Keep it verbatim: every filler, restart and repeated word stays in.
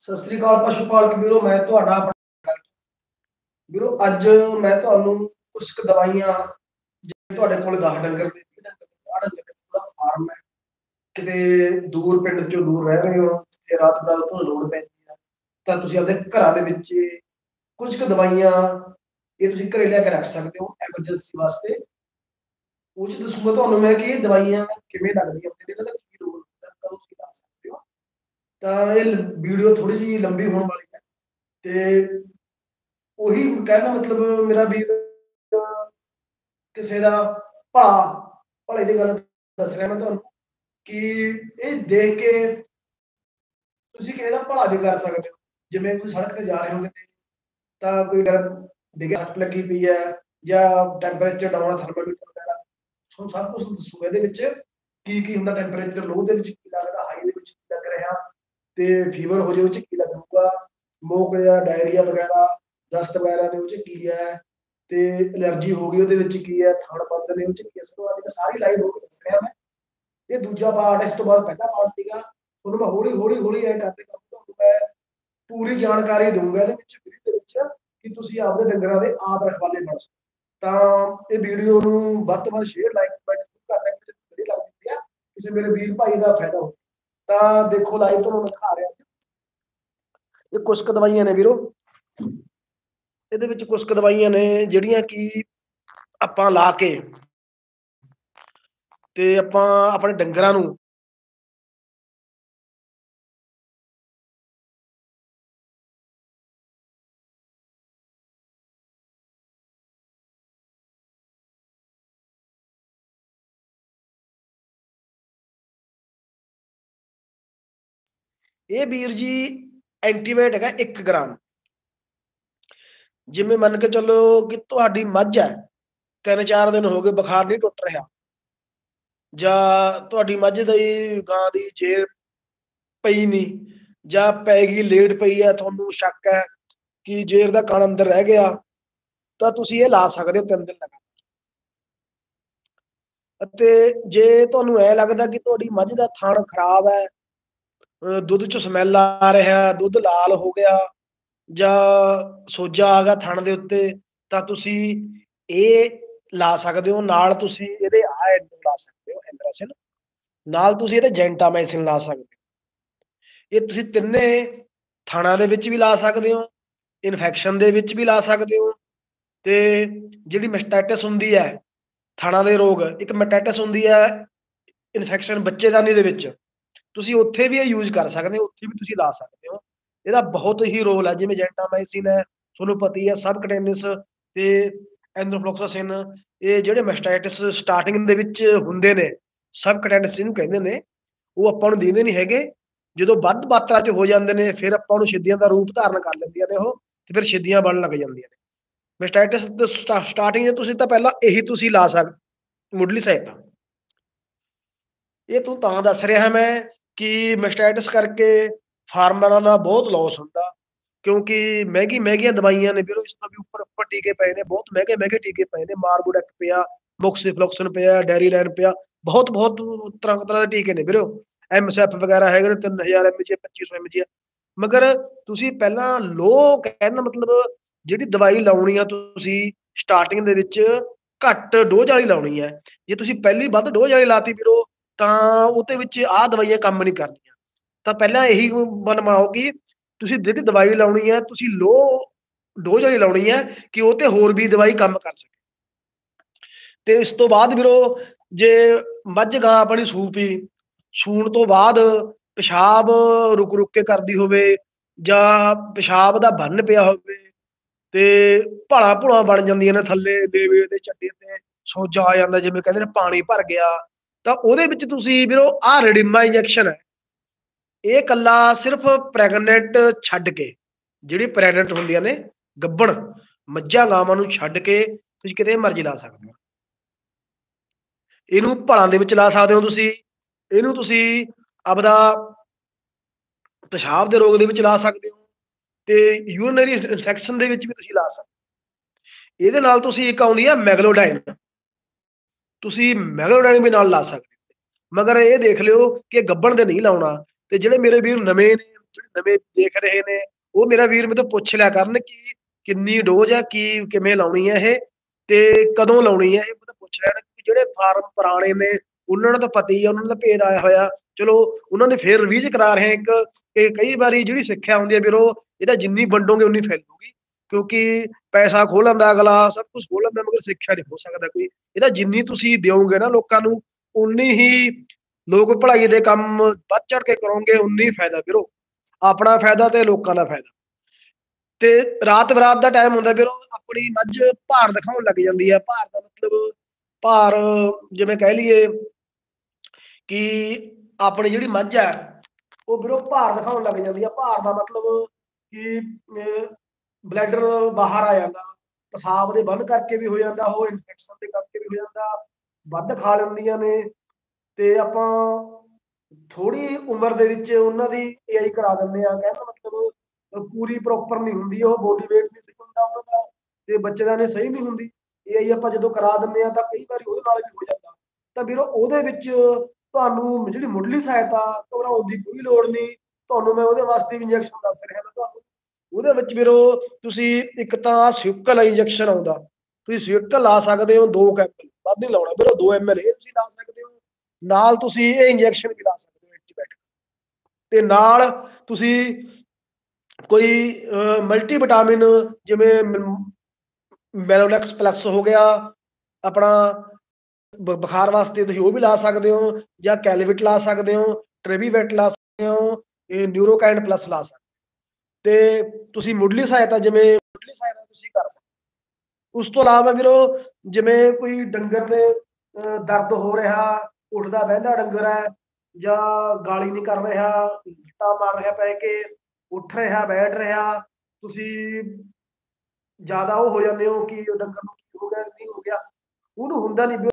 ਸਤਿ ਸ੍ਰੀ ਅਕਾਲ ਪਸ਼ੂ ਪਾਲਕ ਵੀਰੋ, ਮੈਂ ਤੁਹਾਡਾ ਆਪਣਾ ਵੀਰੋ। ਅੱਜ ਮੈਂ ਤੁਹਾਨੂੰ ਕੁਝ ਕੁ ਦਵਾਈਆਂ, ਜਿਵੇਂ ਤੁਹਾਡੇ ਕੋਲ ਦਸ ਡੰਗਰ ਨੇ, ਵੀਹ ਡੰਗਰ ਨੇ, ਪੰਜਾਹ ਡੰਗਰ ਨੇ, ਪੂਰਾ ਫਾਰਮ ਹੈ, ਕਿਤੇ ਦੂਰ ਪਿੰਡ ਚੋਂ ਦੂਰ ਰਹਿ ਰਹੇ ਹੋ ਤੇ ਰਾਤ ਬਰਾਤ ਤੁਹਾਨੂੰ ਲੋੜ ਪੈਂਦੀ ਹੈ, ਤਾਂ ਤੁਸੀਂ ਆਪਣੇ ਘਰਾਂ ਦੇ ਵਿੱਚ ਕੁਝ ਕੁ ਦਵਾਈਆਂ ਇਹ ਤੁਸੀਂ ਘਰੇ ਲਿਆ ਕੇ ਰੱਖ ਸਕਦੇ ਹੋ ਐਮਰਜੈਂਸੀ ਵਾਸਤੇ। ਉਹ 'ਚ ਦੱਸੂਗਾ ਤੁਹਾਨੂੰ ਮੈਂ ਕਿ ਇਹ ਦਵਾਈਆਂ ਕਿਵੇਂ ਲੱਗਦੀਆਂ ਨੇ, ਇਹਨਾਂ ਦਾ ਕੀ ਰੋਲ ਹੁੰਦਾ, ਕਦੋਂ ਤੁਸੀਂ ਲਾ ਸਕਦੇ ਹੋ। ਤਾਂ ਇਹ ਵੀਡੀਓ ਥੋੜੀ ਜਿਹੀ ਲੰਬੀ ਹੋਣ ਵਾਲੀ ਹੈ ਤੇ ਉਹੀ ਕਹਿਣ ਦਾ ਮਤਲਬ ਮੇਰਾ ਵੀਰ, ਕਿਸੇ ਦਾ ਭਲਾ ਭਲੇ ਦੀ ਗੱਲ ਦੱਸ ਰਿਹਾ ਮੈਂ ਤੁਹਾਨੂੰ ਕਿ ਇਹ ਦੇਖ ਕੇ ਤੁਸੀਂ ਕਿਸੇ ਦਾ ਭਲਾ ਵੀ ਕਰ ਸਕਦੇ ਹੋ। ਜਿਵੇਂ ਤੁਸੀਂ ਸੜਕ ਤੇ ਜਾ ਰਹੇ ਹੋ ਕਿਤੇ, ਤਾਂ ਕੋਈ ਡਿੱਗਿਆ, ਸੱਟ ਲੱਗੀ ਪਈ ਹੈ ਜਾਂ ਟੈਂਪਰੇਚਰ ਡਾਊਨ ਆ, ਥਰਮਾਮੀਟਰ ਵਗੈਰਾ ਤੁਹਾਨੂੰ ਸਭ ਕੁਝ ਦੱਸੂਗਾ ਇਹਦੇ ਵਿੱਚ ਕੀ ਕੀ ਹੁੰਦਾ। ਟੈਂਪਰੇਚਰ ਲੋ ਦੇ ਵਿੱਚ ਕੀ ਲੱਗਦਾ, ਹਾਈ ਦੇ ਵਿੱਚ ਕੀ ਲੱਗ ਰਿਹਾ, ਤੇ ਫੀਵਰ ਹੋ ਜਾਏ ਉਹ 'ਚ ਕੀ ਲੱਗੂਗਾ, ਮੋਕ ਜਾਂ ਡਾਇਰੀਆ ਵਗੈਰਾ, ਦਸਤ ਵਗੈਰਾ ਨੇ ਉਹ 'ਚ ਕੀ ਹੈ, ਤੇ ਐਲਰਜੀ ਹੋ ਗਈ ਉਹਦੇ ਵਿੱਚ ਕੀ ਹੈ, ਥਣ ਬੰਦ ਨੇ ਉਹ 'ਚ ਕੀ ਹੈ। ਇਸ ਤੋਂ ਬਾਅਦ ਮੈਂ ਸਾਰੀ ਲਾਈਵ ਹੋ ਕੇ ਦੱਸ ਰਿਹਾ ਮੈਂ। ਇਹ ਦੂਜਾ ਪਾਰਟ, ਇਸ ਤੋਂ ਬਾਅਦ ਪਹਿਲਾ ਪਾਰਟ ਸੀਗਾ। ਤੁਹਾਨੂੰ ਮੈਂ ਹੌਲੀ ਹੌਲੀ ਹੌਲੀ ਐ ਕਰਦੇ ਕਰਦੇ ਤੁਹਾਨੂੰ ਮੈਂ ਪੂਰੀ ਜਾਣਕਾਰੀ ਦਊਂਗਾ ਇਹਦੇ ਵਿੱਚ ਦੇ ਵਿੱਚ ਕਿ ਤੁਸੀਂ ਆਪਦੇ ਡੰਗਰਾਂ ਦੇ ਆਪ ਰਖਵਾਲੇ ਬਣ ਸਕੋ। ਤਾਂ ਇਹ ਵੀਡੀਓ ਨੂੰ ਵੱਧ ਤੋਂ ਵੱਧ ਸ਼ੇਅਰ, ਲਾਈਕ, ਕਮੈਂਟ ਕਰ ਦਿਆ ਕਰੋ, ਵਧੀਆ ਲੱਗਦੀ ਹੈ, ਕਿਸੇ ਮੇਰੇ ਵੀਰ ਭਾਈ ਦਾ ਫਾਇਦਾ ਹੋ। ਤਾਂ ਦੇਖੋ ਲਾਈਵ ਤੁਹਾਨੂੰ ਮੈਂ ਦਿਖਾ ਰਿਹਾ, ਇਹ ਕੁਝ ਕੁ ਦਵਾਈਆਂ ਨੇ ਵੀਰੋ। ਇਹਦੇ ਵਿੱਚ ਕੁਝ ਕੁ ਦਵਾਈਆਂ ਨੇ ਜਿਹੜੀਆਂ ਕਿ ਆਪਾਂ ਲਾ ਕੇ ਤੇ ਆਪਾਂ ਆਪਣੇ ਡੰਗਰਾਂ ਨੂੰ ਇਹ ਵੀਰ ਜੀ ਐਂਟੀਬਾਇਓਟਿਕ ਹੈਗਾ ਇੱਕ ਗ੍ਰਾਮ। ਜਿਵੇਂ ਮੰਨ ਕੇ ਚੱਲੋ ਕਿ ਤੁਹਾਡੀ ਮੱਝ ਹੈ, ਤਿੰਨ ਚਾਰ ਦਿਨ ਹੋ ਗਏ ਬੁਖਾਰ ਨਹੀਂ ਟੁੱਟ ਰਿਹਾ, ਜਾਂ ਤੁਹਾਡੀ ਮੱਝ ਦੀ ਗਾਂ ਦੀ ਜੇ ਪਈ ਨਹੀਂ ਜਾਂ ਪੈ ਗਈ ਲੇਟ ਪਈ ਹੈ, ਤੁਹਾਨੂੰ ਸ਼ੱਕ ਹੈ ਕਿ ਜੇਰ ਦਾ ਕਣ ਅੰਦਰ ਰਹਿ ਗਿਆ, ਤਾਂ ਤੁਸੀਂ ਇਹ ਲਾ ਸਕਦੇ ਹੋ ਤਿੰਨ ਦਿਨ ਲਗਾਤਾਰ। ਅਤੇ ਜੇ ਤੁਹਾਨੂੰ ਐ ਲੱਗਦਾ ਕਿ ਤੁਹਾਡੀ ਮੱਝ ਦਾ ਥਣ ਖਰਾਬ ਹੈ, ਦੁੱਧ 'ਚ ਸਮੈਲ ਆ ਰਿਹਾ, ਦੁੱਧ ਲਾਲ ਹੋ ਗਿਆ ਜਾਂ ਸੋਜਾ ਆ ਗਿਆ ਥਣ ਦੇ ਉੱਤੇ, ਤਾਂ ਤੁਸੀਂ ਇਹ ਲਾ ਸਕਦੇ ਹੋ। ਨਾਲ ਤੁਸੀਂ ਇਹਦੇ ਆ ਲਾ ਸਕਦੇ ਹੋ ਐਂਡਰਾਸਿਨ, ਨਾਲ ਤੁਸੀਂ ਇਹਦੇ ਜੈਂਟਾਮਾਈਸਿਨ ਲਾ ਸਕਦੇ ਹੋ। ਇਹ ਤੁਸੀਂ ਤਿੰਨੇ ਥਣਾਂ ਦੇ ਵਿੱਚ ਵੀ ਲਾ ਸਕਦੇ ਹੋ, ਇਨਫੈਕਸ਼ਨ ਦੇ ਵਿੱਚ ਵੀ ਲਾ ਸਕਦੇ ਹੋ, ਤੇ ਜਿਹੜੀ ਮੈਸਟਾਈਟਿਸ ਹੁੰਦੀ ਹੈ ਥਣਾਂ ਦੇ ਰੋਗ, ਇੱਕ ਮੈਸਟਾਈਟਿਸ ਹੁੰਦੀ ਹੈ ਇਨਫੈਕਸ਼ਨ ਬੱਚੇਦਾਨੀ ਦੇ ਵਿੱਚ, ਤੁਸੀਂ ਉੱਥੇ ਵੀ ਇਹ ਯੂਜ਼ ਕਰ ਸਕਦੇ ਹੋ, ਉੱਥੇ ਵੀ ਤੁਸੀਂ ਲਾ ਸਕਦੇ ਹੋ। ਇਹਦਾ ਬਹੁਤ ਹੀ ਰੋਲ ਹੈ। ਜਿਵੇਂ ਜੈਂਟਾਮਾਈਸਿਨ ਹੈ, ਤੁਹਾਨੂੰ ਪਤਾ ਹੀ ਹੈ, ਸਬਕਟੇਨਿਸ ਤੇ ਐਂਥੋਫਲੋਕਸਾਸਿਨ, ਇਹ ਜਿਹੜੇ ਮੈਸਟਾਈਟਿਸ ਸਟਾਰਟਿੰਗ ਦੇ ਵਿੱਚ ਹੁੰਦੇ ਨੇ, ਸਬਕਟੇਨਿਸ ਜਿਹਨੂੰ ਕਹਿੰਦੇ ਨੇ, ਉਹ ਆਪਾਂ ਨੂੰ ਦਿੰਦੇ ਨਹੀਂ ਹੈਗੇ। ਜਦੋਂ ਵੱਧ ਮਾਤਰਾ 'ਚ ਹੋ ਜਾਂਦੇ ਨੇ ਫਿਰ ਆਪਾਂ ਨੂੰ ਛਿੱਦੀਆਂ ਦਾ ਰੂਪ ਧਾਰਨ ਕਰ ਲੈਂਦੀਆਂ ਨੇ ਉਹ, ਤੇ ਫਿਰ ਛਿੱਦੀਆਂ ਬਣਨ ਲੱਗ ਜਾਂਦੀਆਂ ਨੇ। ਮੈਸਟਾਈਟਿਸ ਸਟਾਰਟਿੰਗ 'ਚ ਤੁਸੀਂ ਤਾਂ ਪਹਿਲਾਂ ਇਹੀ ਤੁਸੀਂ ਲਾ ਸਕਦੇ, ਮੁੱਢਲੀ ਸਹਾਇਤਾ। ਇਹ ਤੂੰ ਤਾਂ ਦੱਸ ਰਿਹਾ ਮੈਂ ਕਿ ਮੈਸਟਾਈਟਿਸ ਕਰਕੇ ਫਾਰਮਰਾਂ ਦਾ ਬਹੁਤ ਲੋਸ ਹੁੰਦਾ, ਕਿਉਂਕਿ ਮਹਿੰਗੀ ਮਹਿੰਗੀਆਂ ਦਵਾਈਆਂ ਨੇ ਵੀਰੋ, ਇਸ ਤੋਂ ਵੀ ਉੱਪਰ ਉੱਪਰ ਟੀਕੇ ਪਏ ਨੇ, ਬਹੁਤ ਮਹਿੰਗੇ ਮਹਿੰਗੇ ਟੀਕੇ ਪਏ ਨੇ। ਮਾਰਬੋਡੈਕ ਪਿਆ, ਮੋਕਸੀਫਲੋਕਸਨ ਪਿਆ, ਡੈਰੀਲੈਨ ਪਿਆ, ਬਹੁਤ ਬਹੁਤ ਤਰ੍ਹਾਂ ਤਰ੍ਹਾਂ ਦੇ ਟੀਕੇ ਨੇ ਵੀਰੋ। ਐਮ ਐਸ ਐਫ ਵਗੈਰਾ ਹੈਗੇ ਨੇ, ਤਿੰਨ ਹਜ਼ਾਰ ਐਮ ਜੀ, ਪੱਚੀ ਸੌ ਐਮ ਜੀ। ਮਗਰ ਤੁਸੀਂ ਪਹਿਲਾਂ ਲੋ ਕਹਿਣ ਦਾ ਮਤਲਬ ਜਿਹੜੀ ਦਵਾਈ ਲਾਉਣੀ ਆ ਤੁਸੀਂ ਸਟਾਰਟਿੰਗ ਦੇ ਵਿੱਚ ਘੱਟ ਡੋਜ਼ ਵਾਲੀ ਲਾਉਣੀ ਹੈ। ਜੇ ਤੁਸੀਂ ਪਹਿਲੀ ਵੱਧ ਡੋਜ਼ ਵਾਲੀ ਲਾਤੀ ਵੀਰੋ, ਤਾਂ ਉਹਦੇ ਵਿੱਚ ਆਹ ਦਵਾਈਆਂ ਕੰਮ ਨਹੀਂ ਕਰਦੀਆਂ। ਤਾਂ ਪਹਿਲਾਂ ਇਹੀ ਬਣਵਾਓ ਕਿ ਤੁਸੀਂ ਜਿਹੜੀ ਦਵਾਈ ਲਾਉਣੀ ਹੈ ਤੁਸੀਂ ਲੋ ਡੋਜ਼ ਵਾਲੀ ਲਾਉਣੀ ਹੈ, ਕਿ ਉਹ ਤੇ ਹੋਰ ਵੀ ਦਵਾਈ ਕੰਮ ਕਰ ਸਕੇ। ਤੇ ਇਸ ਤੋਂ ਬਾਅਦ ਵੀਰੋ, ਜੇ ਮੱਝ ਗਾਂ ਆਪਣੀ ਸੂ ਪਈ, ਸੂਣ ਤੋਂ ਬਾਅਦ ਪਿਸ਼ਾਬ ਰੁਕ ਰੁਕ ਕੇ ਕਰਦੀ ਹੋਵੇ, ਜਾਂ ਪਿਸ਼ਾਬ ਦਾ ਬੰਨ ਪਿਆ ਹੋਵੇ, ਤੇ ਭਾਲਾਂ ਭੂਲਾਂ ਬਣ ਜਾਂਦੀਆਂ ਨੇ ਥੱਲੇ ਦੇਵੇ ਦੇ ਚੱਡੇ ਤੇ, ਸੋਜਾ ਆ ਜਾਂਦਾ, ਜਿਵੇਂ ਕਹਿੰਦੇ ਨੇ ਪਾਣੀ ਭਰ ਗਿਆ, ਤਾਂ ਉਹਦੇ ਵਿੱਚ ਤੁਸੀਂ ਵੀਰੋ ਆਹ ਰਿਡਿਮਾ ਇੰਜੈਕਸ਼ਨ ਹੈ, ਇਹ ਇਕੱਲਾ ਸਿਰਫ ਪ੍ਰੈਗਨੈਂਟ ਛੱਡ ਕੇ, ਜਿਹੜੀ ਪ੍ਰੈਗਨੈਂਟ ਹੁੰਦੀਆਂ ਨੇ ਗੱਭਣ ਮੱਝਾਂ ਗਾਵਾਂ ਨੂੰ ਛੱਡ ਕੇ ਤੁਸੀਂ ਕਿਤੇ ਮਰਜ਼ੀ ਲਾ ਸਕਦੇ ਹੋ। ਇਹਨੂੰ ਭਾਲਾਂ ਦੇ ਵਿੱਚ ਲਾ ਸਕਦੇ ਹੋ ਤੁਸੀਂ, ਇਹਨੂੰ ਤੁਸੀਂ ਆਪਦਾ ਪਿਸ਼ਾਬ ਦੇ ਰੋਗ ਦੇ ਵਿੱਚ ਲਾ ਸਕਦੇ ਹੋ, ਤੇ ਯੂਰੀਨਰੀ ਇਨਫੈਕਸ਼ਨ ਦੇ ਵਿੱਚ ਵੀ ਤੁਸੀਂ ਲਾ ਸਕਦੇ ਹੋ। ਇਹਦੇ ਨਾਲ ਤੁਸੀਂ ਇੱਕ ਆਉਂਦੀ ਹੈ ਮੈਗਲੋਡਾਈਨ, ਤੁਸੀਂ ਮੈਗਲੋਡਾਈਨ ਵੀ ਨਾਲ ਲਾ ਸਕਦੇ ਹੋ। ਮਗਰ ਇਹ ਦੇਖ ਲਿਓ ਕਿ ਗੱਭਣ ਦੇ ਨਹੀਂ ਲਾਉਣਾ। ਤੇ ਜਿਹੜੇ ਮੇਰੇ ਵੀਰ ਨਵੇਂ ਨੇ ਜਿਹੜੇ ਨਵੇਂ ਦੇਖ ਰਹੇ ਨੇ, ਉਹ ਮੇਰਾ ਵੀਰ ਮੇਰੇ ਤੋਂ ਪੁੱਛ ਲਿਆ ਕਰਨ ਕਿ ਕਿੰਨੀ ਡੋਜ਼ ਹੈ, ਕੀ ਕਿਵੇਂ ਲਾਉਣੀ ਹੈ ਇਹ ਤੇ ਕਦੋਂ ਲਾਉਣੀ ਹੈ ਇਹ ਮੈਨੂੰ ਪੁੱਛ ਲੈਣ ਕਿ ਜਿਹੜੇ ਫਾਰਮ ਪੁਰਾਣੇ ਨੇ ਉਹਨਾਂ ਨੂੰ ਤਾਂ ਪਤਾ ਹੀ ਆ, ਉਹਨਾਂ ਨੂੰ ਤਾਂ ਭੇਦ ਆਇਆ ਹੋਇਆ। ਚਲੋ ਉਹਨਾਂ ਨੇ ਫੇਰ ਰਿਵੀਜ਼ ਕਰਾ ਰਹੇ ਇੱਕ ਕਿ ਕਈ ਵਾਰੀ ਜਿਹੜੀ ਸਿੱਖਿਆ ਹੁੰਦੀ ਹੈ ਵੀਰੋ ਇਹਦਾ ਜਿੰਨੀ ਵੰਡੋਗੇ ਉਨੀ ਫੈਲੂਗੀ ਕਿਉਂਕਿ ਪੈਸਾ ਖੋਹ ਲੈਂਦਾ ਅਗਲਾ, ਸਭ ਕੁਛ ਖੋਹ ਲੈਂਦਾ ਮਗਰ ਸਿੱਖਿਆ ਨਹੀਂ ਖੋਹ ਸਕਦਾ ਕੋਈ। ਇਹਦਾ ਜਿੰਨੀ ਤੁਸੀਂ ਦਿਓਗੇ ਨਾ ਲੋਕਾਂ ਨੂੰ ਉਨੀ ਹੀ ਲੋਕ ਭਲਾਈ ਦੇ ਕੰਮ ਵੱਧ ਚੜ ਕੇ ਕਰੋਗੇ, ਉਨੀ ਹੀ ਫਾਇਦਾ ਵੀਰੋ। ਆਪਣਾ ਫਾਇਦਾ ਤੇ ਲੋਕਾਂ ਦਾ ਫਾਇਦਾ। ਤੇ ਰਾਤ ਬਰਾਤ ਦਾ ਟਾਈਮ ਹੁੰਦਾ ਵੀਰੋ ਆਪਣੀ ਮੱਝ ਭਾਰ ਦਿਖਾਉਣ ਲੱਗ ਜਾਂਦੀ ਹੈ। ਭਾਰ ਦਾ ਮਤਲਬ ਭਾਰ ਜਿਵੇਂ ਕਹਿ ਲਈਏ ਕਿ ਆਪਣੀ ਜਿਹੜੀ ਮੱਝ ਹੈ ਉਹ ਵੀਰੋ ਭਾਰ ਦਿਖਾਉਣ ਲੱਗ ਜਾਂਦੀ ਆ। ਭਾਰ ਦਾ ਮਤਲਬ ਕਿ ਅ ਬਲੈਡਰ ਬਾਹਰ ਆ ਜਾਂਦਾ, ਪਿਸ਼ਾਬ ਦੇ ਬੰਨ ਕਰਕੇ ਵੀ ਹੋ ਜਾਂਦਾ, ਉਹ ਇਨਫੈਕਸ਼ਨ ਦੇ ਕਰਕੇ ਵੀ ਹੋ ਜਾਂਦਾ, ਵੱਧ ਖਾ ਲੈਂਦੀਆਂ ਨੇ ਤੇ ਆਪਾਂ ਥੋੜੀ ਉਮਰ ਦੇ ਵਿੱਚ ਉਹਨਾਂ ਦੀ ਏਆਈ ਕਰਾ ਦਿੰਦੇ ਆ। ਕਹਿਣ ਦਾ ਮਤਲਬ ਪੂਰੀ ਪ੍ਰੋਪਰ ਨਹੀਂ ਹੁੰਦੀ, ਉਹ ਬੋਡੀ ਵੇਟ ਨਹੀਂ ਸਹੀ ਹੁੰਦਾ ਉਹਨਾਂ ਦਾ ਤੇ ਬੱਚਿਆਂ ਨੇ ਸਹੀ ਨਹੀਂ ਹੁੰਦੀ। ਏਆਈ ਆਪਾਂ ਜਦੋਂ ਕਰਾ ਦਿੰਦੇ ਆ ਤਾਂ ਕਈ ਵਾਰੀ ਉਹਦੇ ਨਾਲ ਵੀ ਹੋ ਜਾਂਦਾ। ਤਾਂ ਵੀਰੋ ਉਹਦੇ ਵਿੱਚ ਤੁਹਾਨੂੰ ਜਿਹੜੀ ਮੁੱਢਲੀ ਸਹਾਇਤਾ ਘਬਰਾਉਣ ਦੀ ਕੋਈ ਲੋੜ ਨਹੀਂ। ਤੁਹਾਨੂੰ ਮੈਂ ਉਹਦੇ ਵਾਸਤੇ ਵੀ ਇੰਜੈਕਸ਼ਨ ਦੱਸ ਰਿਹਾ ਮੈਂ ਤੁਹਾਨੂੰ। ਉਹਦੇ ਵਿੱਚ ਵੀਰੋ ਤੁਸੀਂ ਇੱਕ ਤਾਂ ਸਵਿਕਲ ਇੰਜੈਕਸ਼ਨ ਆਉਂਦਾ, ਤੁਸੀਂ ਸਵਿਕਲ ਲਾ ਸਕਦੇ ਹੋ ਦੋ ਕੁ ਐਮ ਐਲ, ਵੱਧ ਨਹੀਂ ਲਾਉਣਾ ਵੀਰੋ, ਦੋ ਐਮ ਐਲ ਇਹ ਤੁਸੀਂ ਲਾ ਸਕਦੇ ਹੋ। ਨਾਲ ਤੁਸੀਂ ਇਹ ਇੰਜੈਕਸ਼ਨ ਵੀ ਲਾ ਸਕਦੇ ਹੋ ਐਂਟੀਬਾਇਓਟਿਕ ਤੇ ਨਾਲ ਤੁਸੀਂ ਕੋਈ ਅ ਮਲਟੀ ਵਿਟਾਮਿਨ ਜਿਵੇਂ ਮੈਲੋਲੈਕਸ ਪਲੱਸ ਹੋ ਗਿਆ ਆਪਣਾ ਬ ਬੁਖਾਰ ਵਾਸਤੇ ਤੁਸੀਂ ਉਹ ਵੀ ਲਾ ਸਕਦੇ ਹੋ ਜਾਂ ਕੈਲਵਿਟ ਲਾ ਸਕਦੇ ਹੋ, ਟ੍ਰੇਵੀਵੈਟ ਲਾ ਸਕਦੇ ਹੋ, ਇਹ ਨਿਊਰੋਕਾਈਨ ਪਲੱਸ ਲਾ ਸਕਦੇ ਹੋ। ਤੇ ਤੁਸੀਂ ਮੁੱਢਲੀ ਸਹਾਇਤਾ ਜਿਵੇਂ ਮੁੱਢਲੀ ਸਹਾਇਤਾ ਤੁਸੀਂ ਕਰ ਸਕਦੇ ਹੋ। ਉਸ ਤੋਂ ਇਲਾਵਾ ਵੀਰੋ ਜਿਵੇਂ ਕੋਈ ਡੰਗਰ ਦੇ ਅ ਦਰਦ ਹੋ ਰਿਹਾ, ਉੱਠਦਾ ਬਹਿੰਦਾ ਡੰਗਰ ਹੈ ਜਾਂ ਗਾਲੀ ਨਹੀਂ ਕਰ ਰਿਹਾ, ਲੱਤਾਂ ਮਾਰ ਰਿਹਾ ਪੈ ਕੇ, ਉੱਠ ਰਿਹਾ ਬੈਠ ਰਿਹਾ, ਤੁਸੀਂ ਜ਼ਿਆਦਾ ਉਹ ਹੋ ਜਾਂਦੇ ਹੋ ਕਿ ਉਹ ਡੰਗਰ ਨੂੰ ਕੀ ਹੋ ਗਿਆ, ਨਹੀਂ ਹੋ ਗਿਆ, ਉਹਨੂੰ ਹੁੰਦਾ ਨਹੀਂ।